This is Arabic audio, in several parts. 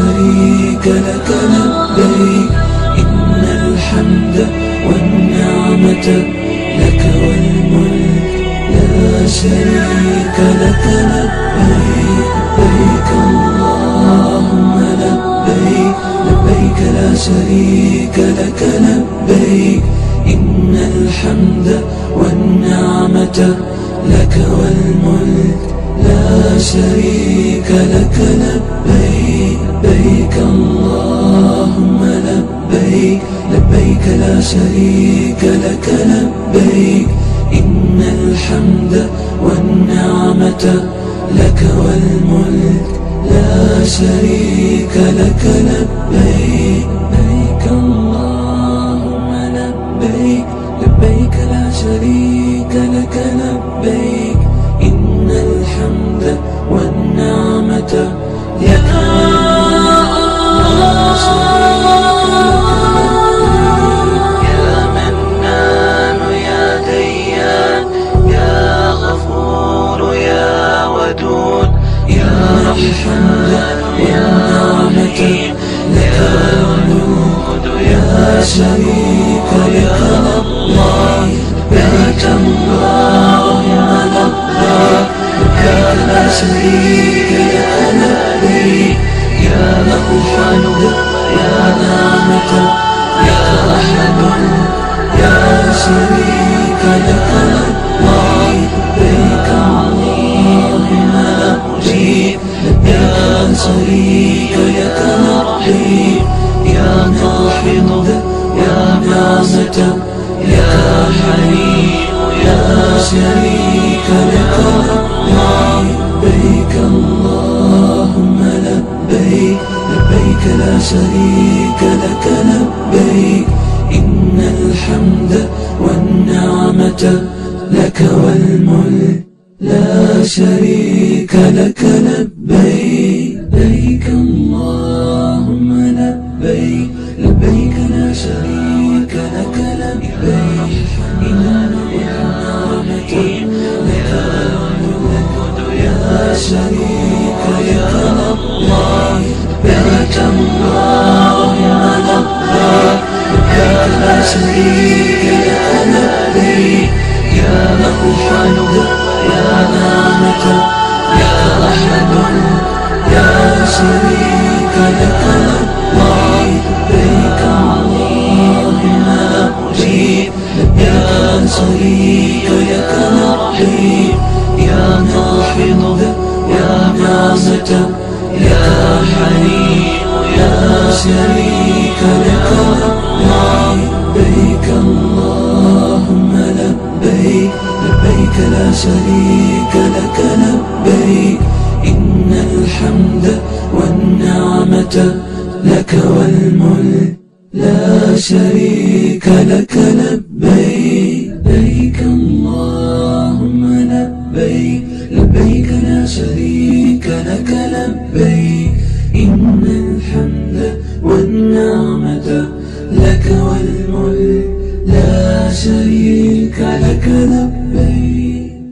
شريك لك لبيك إن الحمد والنعمة لك والملك لا شريك لك لبيك لبيك اللهم لبيك لبيك لا شريك لك لبيك إن الحمد والنعمة لك والملك لا شريك لك لبيك لبيك اللهم لبيك لبيك لا شريك لك لبيك إن الحمد والنعمة لك والملك لا شريك لك لبيك لبيك اللهم لبيك لبيك لا شريك لك لبيك إن الحمد والنعمة لك يا منان يا ديان يا غفور يا ودود يا رحمن يا رحيم لك الجود يا شريك لك الله لبيك اللهم لبيك لبيك لا شريك لك لبيك يا الحمد يا نعمة يا أحد يا شريك لك الله لبيك اللهم مجيب يا شريك لك رحيم يا ناحض يا نعمة يا حليم يا شريك لك الله لبيك اللهم لبيك لبيك لا شريك لك لبيك إن الحمد والنعمة لك والملك لا شريك لك لبيك لبيك اللهم لبيك لبيك لا شريك لك لبيك إن النعمة لك والملك لا شريك لك الله لبيك اللهم لبيك لبيك لا شريك لك لبيك يا الحمد يا نعمة يا أحد يا شريك لك الله لبيك اللهم مجيب يا شريك لك رحيم يا ناحض يا نعمة يا حليم يا شريك لك الله لبيك اللهم لبيك لبيك لا شريك لك لبيك إن الحمد والنعمة لك والملك لا شريك لك لبيك لبيك اللهم لبيك لبيك لا شريك لك لبيك إن الحمد والنعمة لك والملك لا شريك لك لبيك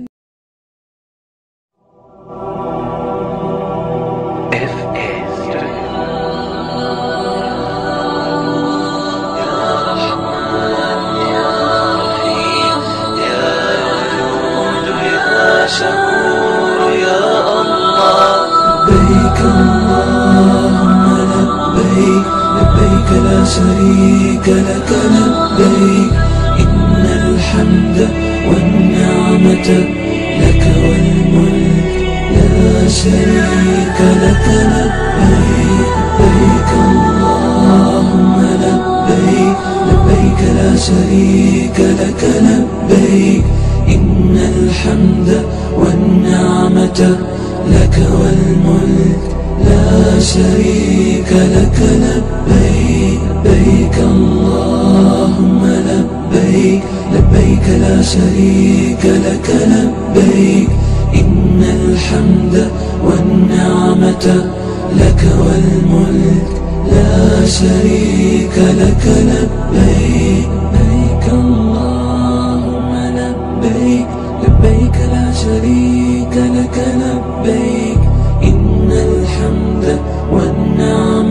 شكور يا الله لبيك اللهم لبيك لبيك لا شريك لك لبيك إن الحمد والنعمة لك والملك لا شريك لك لبيك لبيك اللهم لبيك لبيك لا شريك لك لبيك إن الحمد والنعمة لك والملك لا شريك لك لبيك لبيك اللهم لبيك لبيك لا شريك لك لبيك إن الحمد والنعمة لك والملك لا شريك لك لبيك لبيك اللهم لبيك لبيك لا شريك لك لبيك إن الحمد والنعمة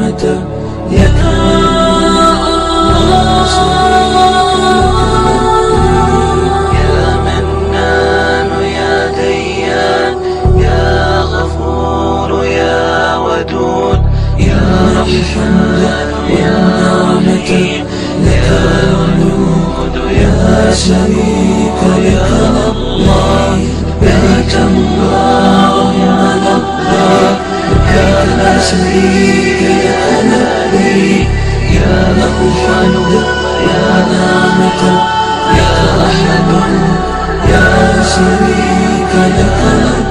شريك لك لبيك يا أوحد يا نعمة يا أحد يا شريك لك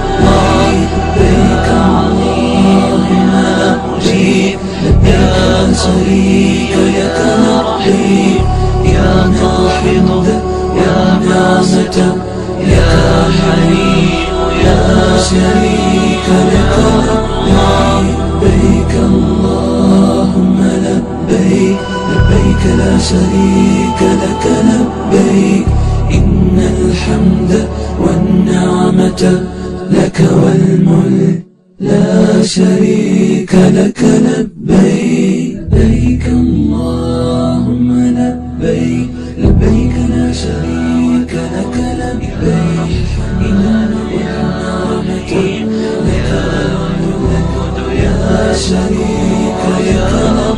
لبيك اللهم مجيب يا شريك لك رحيم يا ملحظ يا نعمة يا حليم يا شريك لك لبيك اللهم لبيك لبيك لا شريك لك لبيك إن الحمد والنعمة لك والملك لا شريك لك لبيك لبيك اللهم لبيك لبيك لا شريك لك لبيك إن النعمة لك والملك يا شريك لك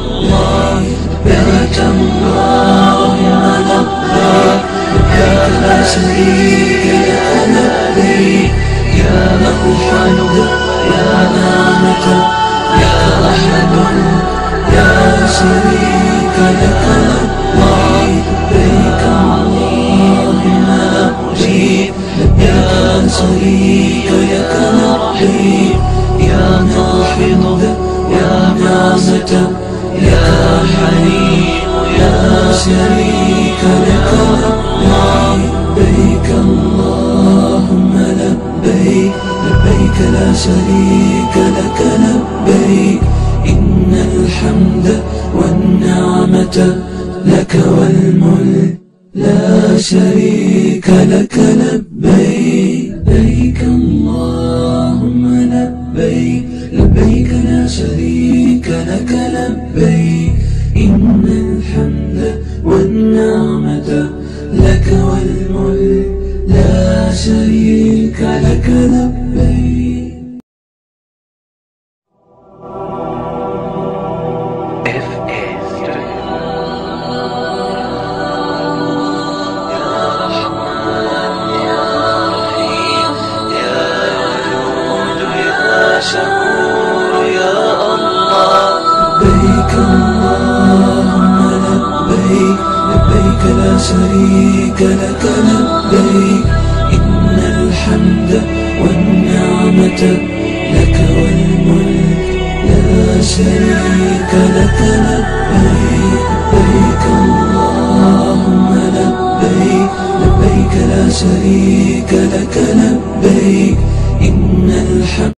لبيك اللهم لبيك لبيك لا شريك لك لبيك يا أوحد يا نعمة يا أحد يا شريك لك لبيك اللهم مجيب يا شريك لك رحيم يا ملحظ يا نعمة يا حليم يا شريك لك لبيك اللهم لبيك لبيك لا شريك لك لبيك إن الحمد والنعمة لك والملك لا شريك لك لبيك لبيك اللهم لبيك لبيك لا شريك لك لبيك إن الحمد والنعمة لك والملك لا شريك لك لبيك. شكور يا الله لبيك اللهم لبيك لبيك لا شريك لك لبيك إن الحمد والنعمة لك والملك لا شريك لك لبيك لبيك اللهم لبيك لبيك لا شريك لك لبيك إن الحمد